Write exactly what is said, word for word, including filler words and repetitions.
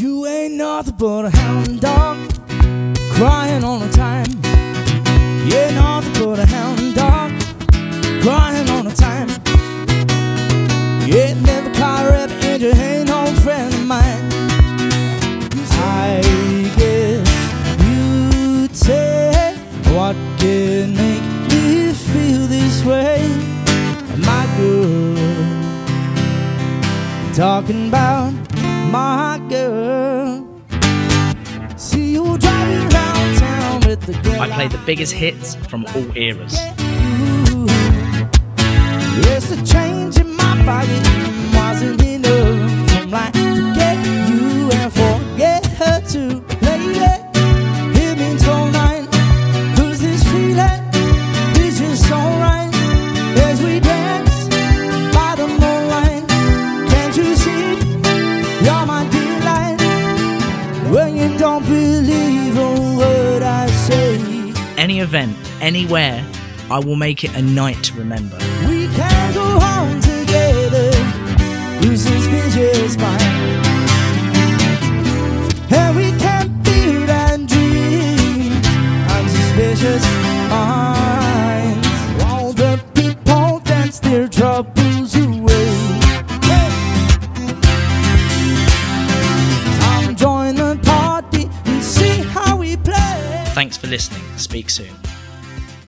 You ain't nothing but a hound dog, crying all the time. You ain't nothing but a hound dog, crying all the time. You ain't never caught a rabbit and you ain't no friend of mine. I guess you'd say, what can make me feel this way? My girl, talking about my girl. See you driving around town with the girl. I play the biggest hits from all eras. Ooh, yes, the change in my pocket wasn't enough. I'm like, forget you and forget her too. Lady, it means all night. Cause this feeling is just alright. As we dance by the moonlight, can't you see? You're my delight. When you don't believe a word I say. Any event, anywhere, I will make it a night to remember. We can go home together, through suspicious mind. And we can build and dream on suspicious minds. All the people dance their troubles away. Hey. Come join the party and see how we play. Thanks for listening. Speak soon.